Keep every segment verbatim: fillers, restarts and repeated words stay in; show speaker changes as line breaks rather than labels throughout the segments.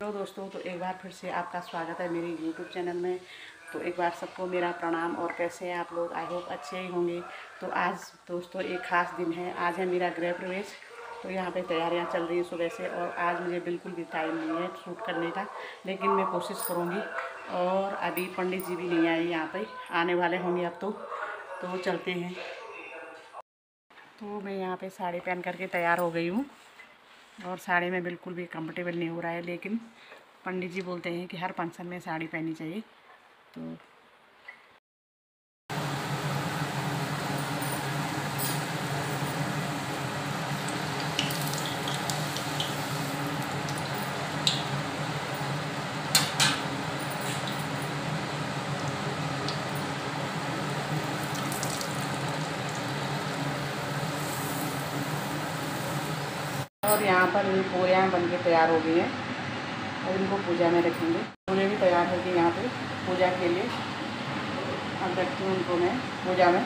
Hello दोस्तों, तो एक बार फिर से आपका स्वागत है मेरे यूट्यूब चैनल में। तो एक बार सबको मेरा प्रणाम। और कैसे हैं आप लोग? आई होप अच्छे ही होंगे। तो आज दोस्तों एक ख़ास दिन है। आज है मेरा गृह प्रवेश। तो यहाँ पे तैयारियाँ चल रही हैं सुबह से, और आज मुझे बिल्कुल भी टाइम नहीं है शूट करने का, लेकिन मैं कोशिश करूँगी। और अभी पंडित जी भी नहीं आए, यहाँ पर आने वाले होंगे अब। तो तो चलते हैं। तो मैं यहाँ पर साड़ी पहन करके तैयार हो गई हूँ, और साड़ी में बिल्कुल भी कंफर्टेबल नहीं हो रहा है, लेकिन पंडित जी बोलते हैं कि हर फंक्शन में साड़ी पहननी चाहिए। तो और यहाँ पर ये पूरियाँ बन के तैयार हो गई हैं, और इनको पूजा में रखेंगे। पूरे भी तैयार हो गई यहाँ पे पूजा के लिए। अब रखती हूँ उनको मैं पूजा में।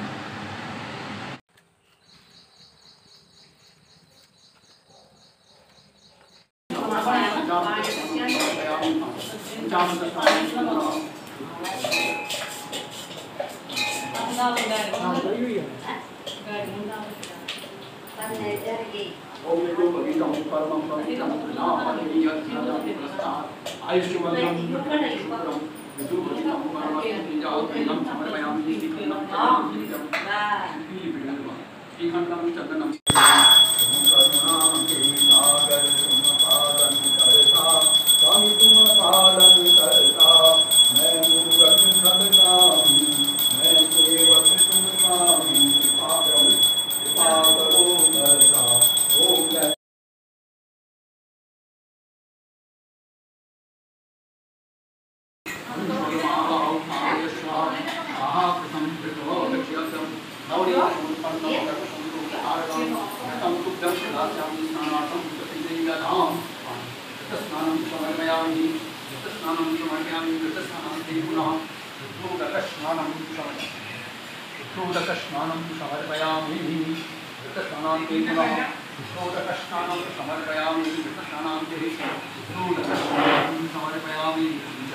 स्नानं समर्पयामि स्नानान्ते पुनः स्नानं समर्पयामि स्नानान्ते स्नानं समर्पयामि।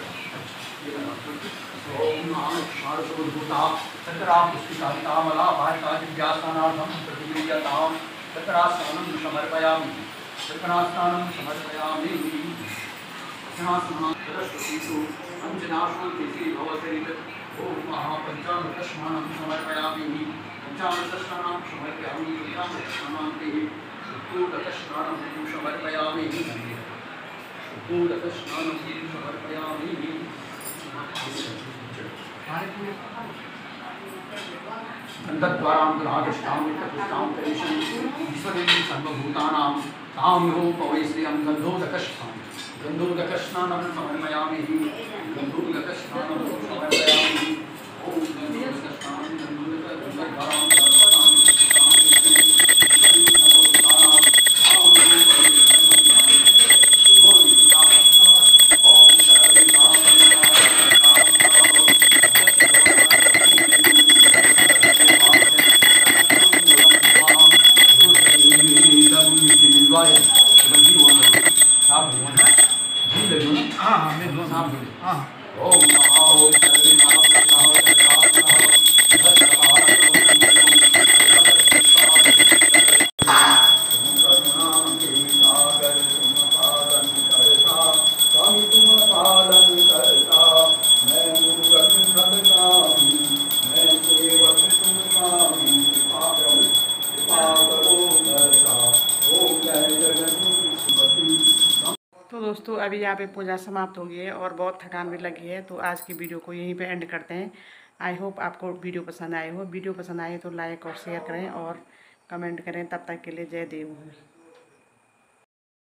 ओम शारदोद्भूता सकरा पुष्पिता मला भारता दिव्यास्नानार्थं प्रतिक्रियतां सकरा स्नानं समर्पयामि सकरा स्नानं समर्पयामि। स्नानं सरस्वतीसु अंजनाशु तिथि भवति। ओम महापंचामृतस्नानं समर्पयामि पंचामृतस्नानं समर्पयामि पंचामृतस्नानान्ते शुद्धोदकस्नानं समर्पयामि शुद्धोदकस्नानं समर्पयामि। गन्धद्वारां दुरादृष्टां विकृष्टां करिष्यं ईश्वरेण सर्वभूतानां तां रूपवै श्रियं गन्धोदकस्नानं गन्धोदकस्नानं समर्पयामि गन्धोदकस्नानं समर्पयामि। ओम गन्धोदकस्नानं गन्धोदकद्वारां
तो दोस्तों अभी यहाँ पे पूजा समाप्त हो गई है, और बहुत थकान भी लगी है। तो आज की वीडियो को यहीं पे एंड करते हैं। आई होप आपको वीडियो पसंद आए हो। वीडियो पसंद आए तो लाइक और शेयर करें और कमेंट करें। तब तक के लिए जय देव।